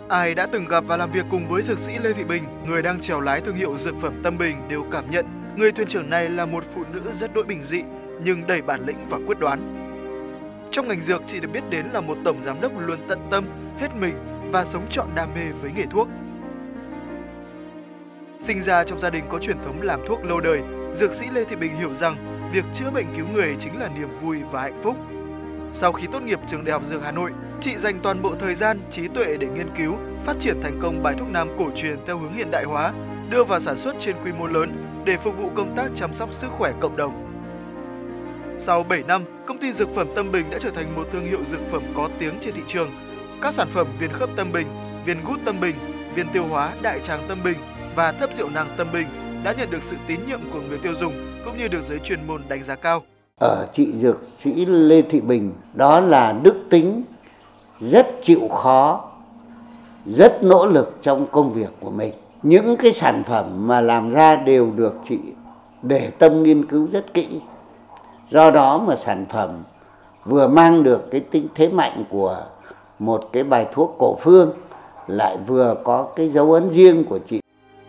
Ai đã từng gặp và làm việc cùng với dược sĩ Lê Thị Bình, người đang chèo lái thương hiệu dược phẩm Tâm Bình đều cảm nhận người thuyền trưởng này là một phụ nữ rất đỗi bình dị nhưng đầy bản lĩnh và quyết đoán. Trong ngành dược, chị được biết đến là một tổng giám đốc luôn tận tâm, hết mình và sống trọn đam mê với nghề thuốc. Sinh ra trong gia đình có truyền thống làm thuốc lâu đời, dược sĩ Lê Thị Bình hiểu rằng việc chữa bệnh cứu người chính là niềm vui và hạnh phúc. Sau khi tốt nghiệp trường Đại học Dược Hà Nội, chị dành toàn bộ thời gian, trí tuệ để nghiên cứu, phát triển thành công bài thuốc nam cổ truyền theo hướng hiện đại hóa, đưa vào sản xuất trên quy mô lớn để phục vụ công tác chăm sóc sức khỏe cộng đồng. Sau 7 năm, công ty dược phẩm Tâm Bình đã trở thành một thương hiệu dược phẩm có tiếng trên thị trường. Các sản phẩm viên khớp Tâm Bình, viên gút Tâm Bình, viên tiêu hóa đại tràng Tâm Bình và thấp rượu nang Tâm Bình đã nhận được sự tín nhiệm của người tiêu dùng cũng như được giới chuyên môn đánh giá cao. Ở chị dược sĩ Lê Thị Bình đó là đức tính, rất chịu khó, rất nỗ lực trong công việc của mình. Những cái sản phẩm mà làm ra đều được chị để tâm nghiên cứu rất kỹ. Do đó mà sản phẩm vừa mang được cái tính thế mạnh của một cái bài thuốc cổ phương, lại vừa có cái dấu ấn riêng của chị.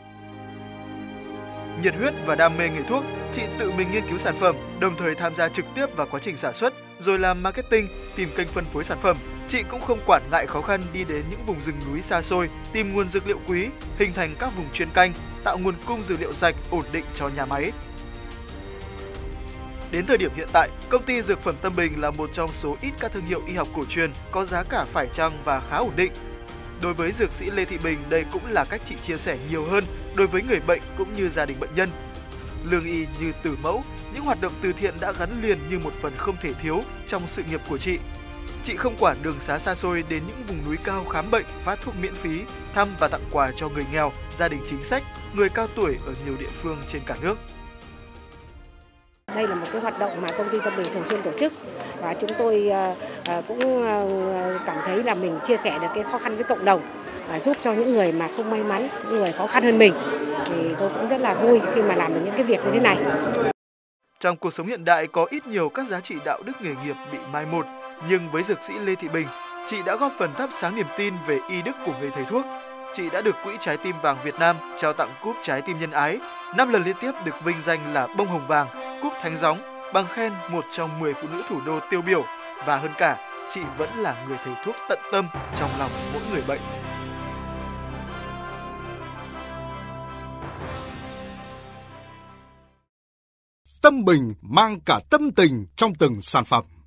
Nhiệt huyết và đam mê nghề thuốc, chị tự mình nghiên cứu sản phẩm, đồng thời tham gia trực tiếp vào quá trình sản xuất, rồi làm marketing, tìm kênh phân phối sản phẩm. Chị cũng không quản ngại khó khăn đi đến những vùng rừng núi xa xôi, tìm nguồn dược liệu quý, hình thành các vùng chuyên canh, tạo nguồn cung dược liệu sạch, ổn định cho nhà máy. Đến thời điểm hiện tại, công ty dược phẩm Tâm Bình là một trong số ít các thương hiệu y học cổ truyền có giá cả phải chăng và khá ổn định. Đối với dược sĩ Lê Thị Bình, đây cũng là cách chị chia sẻ nhiều hơn đối với người bệnh cũng như gia đình bệnh nhân. Lương y như tử mẫu, những hoạt động từ thiện đã gắn liền như một phần không thể thiếu trong sự nghiệp của chị. Chị không quản đường xá xa xôi đến những vùng núi cao khám bệnh, phát thuốc miễn phí, thăm và tặng quà cho người nghèo, gia đình chính sách, người cao tuổi ở nhiều địa phương trên cả nước. Đây là một cái hoạt động mà công ty Tâm Bình thường xuyên tổ chức và chúng tôi cũng cảm thấy là mình chia sẻ được cái khó khăn với cộng đồng, giúp cho những người mà không may mắn, những người khó khăn hơn mình. Thì tôi cũng rất là vui khi mà làm được những cái việc như thế này. Trong cuộc sống hiện đại có ít nhiều các giá trị đạo đức nghề nghiệp bị mai một, nhưng với dược sĩ Lê Thị Bình, chị đã góp phần thắp sáng niềm tin về y đức của người thầy thuốc. Chị đã được Quỹ Trái tim vàng Việt Nam trao tặng cúp Trái tim nhân ái, 5 lần liên tiếp được vinh danh là bông hồng vàng, cúp Thánh Gióng, bằng khen một trong 10 phụ nữ thủ đô tiêu biểu, và hơn cả, chị vẫn là người thầy thuốc tận tâm trong lòng mỗi người bệnh. Tâm Bình mang cả tâm tình trong từng sản phẩm.